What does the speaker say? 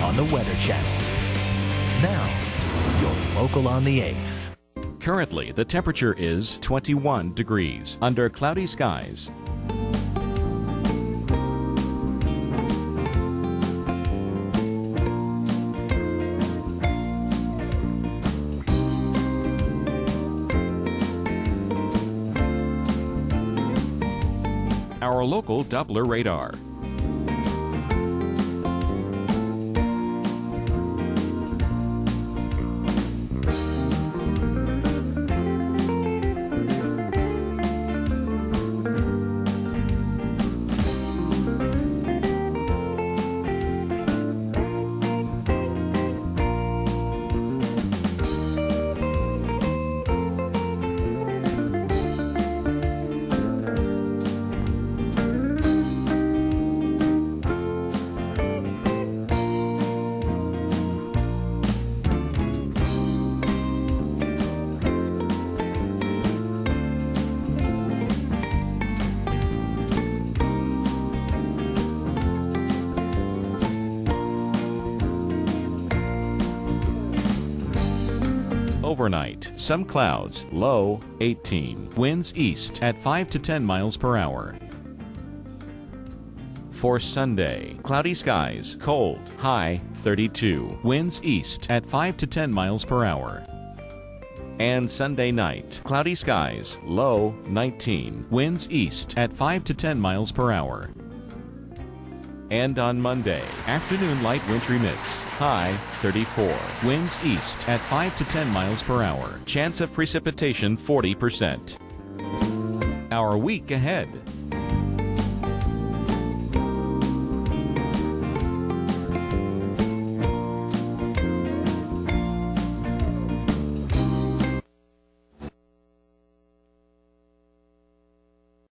on the Weather Channel. Now, your local on the 8s. Currently, the temperature is 21 degrees under cloudy skies. Our local Doppler radar. Overnight, some clouds, low 18, winds east at 5 to 10 miles per hour. For Sunday, cloudy skies, cold, high 32, winds east at 5 to 10 miles per hour. And Sunday night, cloudy skies, low 19, winds east at 5 to 10 miles per hour. And on Monday, afternoon light wintry mix, high 34, winds east at 5 to 10 miles per hour, chance of precipitation 40%. Our week ahead.